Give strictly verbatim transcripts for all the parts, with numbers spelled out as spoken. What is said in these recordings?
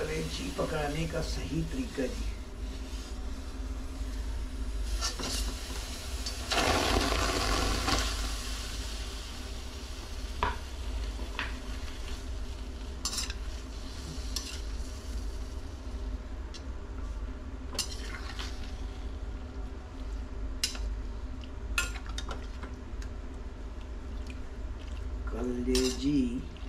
कलेजी पकाने का सही तरीका जी। कलेजी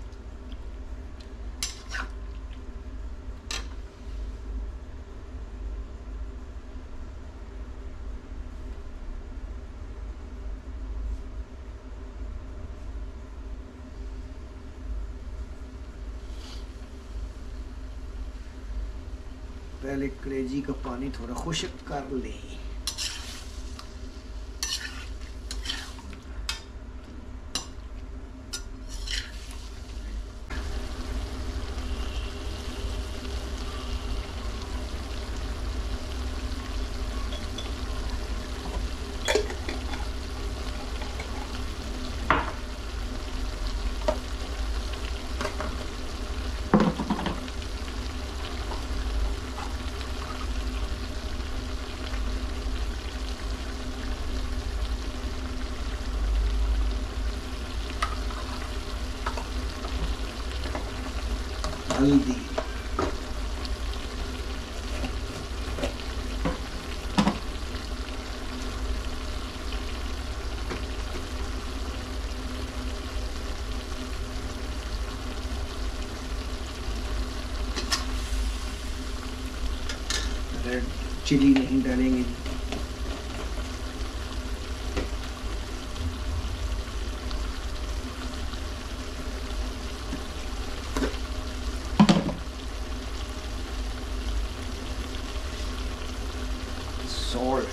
पहले कलेजी का पानी थोड़ा खुश्क कर लें। हल्दी, रेड चिली नहीं डालेंगे। सॉल्ट,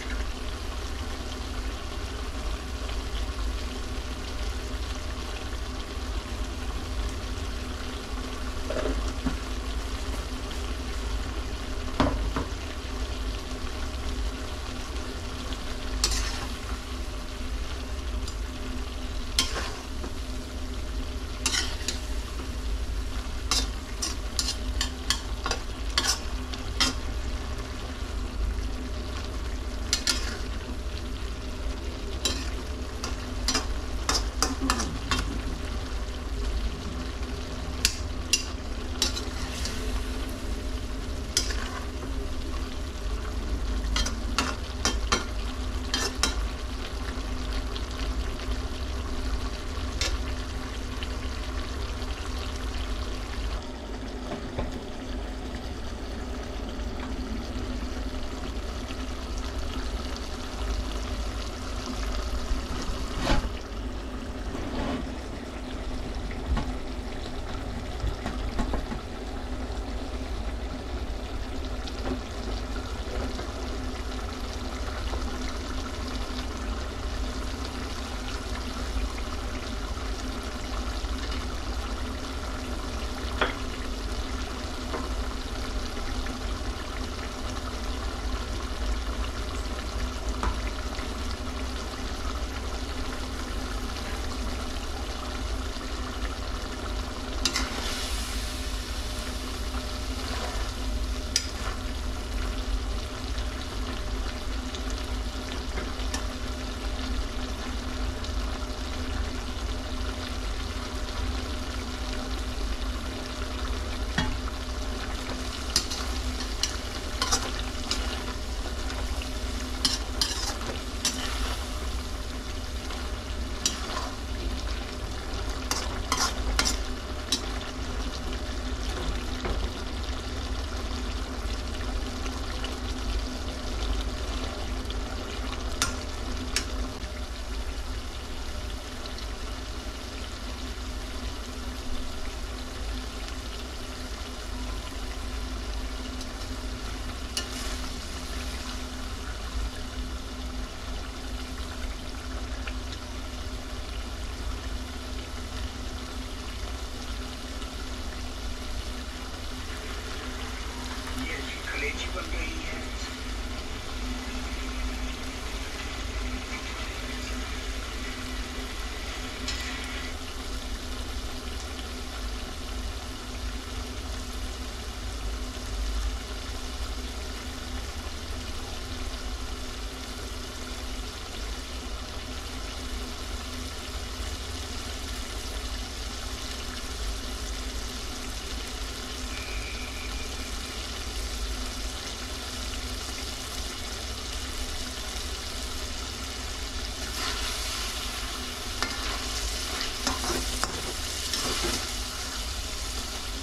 कलेजी बन रही है।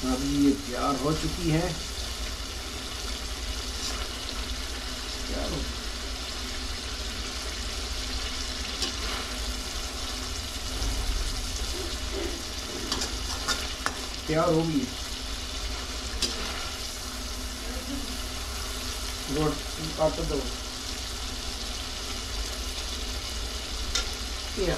अब ये तैयार हो चुकी है। तैयार हो तैयार होगी। रोट काट दो। या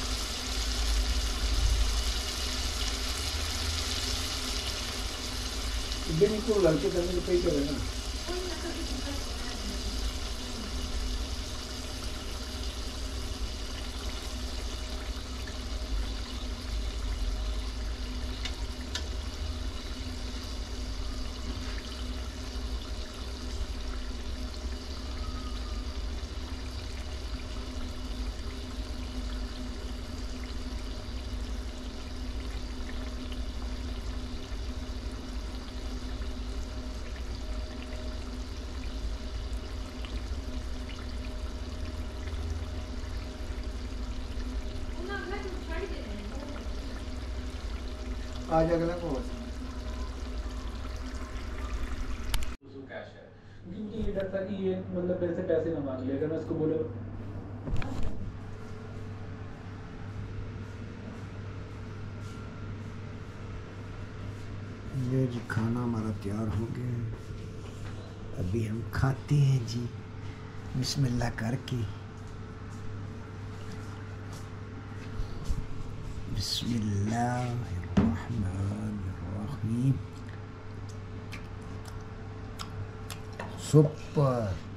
बिल्कुल हल्के करने पे ही करें ना। आज अगला को कैश है, क्योंकि मुझे ये डर था कि ये मतलब मेरे से पैसे ना मांग ले। अगर मैं इसको बोले ये जी खाना हमारा तैयार हो गया है। अभी हम खाते हैं जी, बिस्मिल्लाह करके। बिस्मिल्लाहिर्रहमानिर्रहीम। सुपर।